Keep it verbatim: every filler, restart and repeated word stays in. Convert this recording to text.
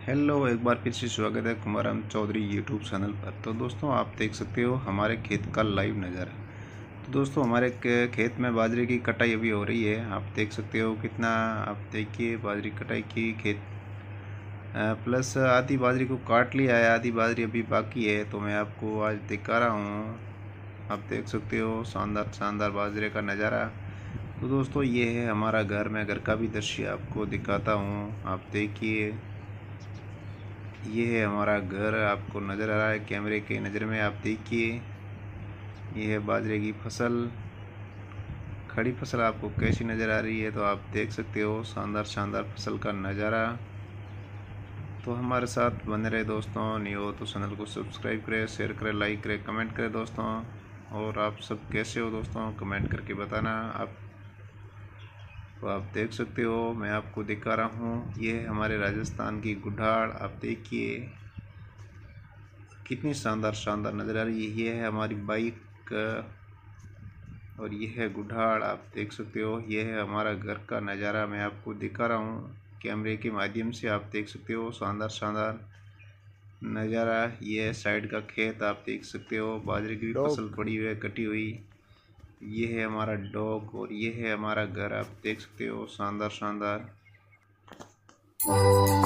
Hello, एक बार फिर से स्वागत है कुमाराम चौधरी यूट्यूब चैनल पर। तो दोस्तों, आप देख सकते हो हमारे खेत का लाइव नज़ारा। तो दोस्तों, हमारे खेत में बाजरे की कटाई अभी हो रही है। आप देख सकते हो कितना, आप देखिए बाजरे कटाई की खेत प्लस आधी बाजरी को काट लिया है, आधी बाजरी अभी बाकी है। तो मैं आपको आज दिखा रहा हूँ। आप देख सकते हो शानदार शानदार बाजरे का नज़ारा। तो दोस्तों, ये है हमारा घर। मैं घर का भी दृश्य आपको दिखाता हूँ। आप देखिए, ये है हमारा घर, आपको नज़र आ रहा है कैमरे के नज़र में। आप देखिए, ये है बाजरे की फसल, खड़ी फसल आपको कैसी नज़र आ रही है। तो आप देख सकते हो शानदार शानदार फसल का नज़ारा। तो हमारे साथ बने रहे दोस्तों। नहीं हो तो चैनल को सब्सक्राइब करें, शेयर करें, लाइक करें, कमेंट करें दोस्तों। और आप सब कैसे हो दोस्तों, कमेंट करके बताना आप। तो आप देख सकते हो, मैं आपको दिखा रहा हूँ। ये है हमारे राजस्थान की गुढ़ाड़। आप देखिए कितनी शानदार शानदार नज़र आ रही है। ये है हमारी बाइक और ये है गुढ़ाड़। आप देख सकते हो, ये है हमारा घर का नज़ारा। मैं आपको दिखा रहा हूँ कैमरे के माध्यम से। आप देख सकते हो शानदार शानदार नज़ारा। ये है साइड का खेत, आप देख सकते हो बाजरे की भी फसल पड़ी हुई है, कटी हुई। ये है हमारा डॉग और ये है हमारा घर। आप देख सकते हो शानदार शानदार।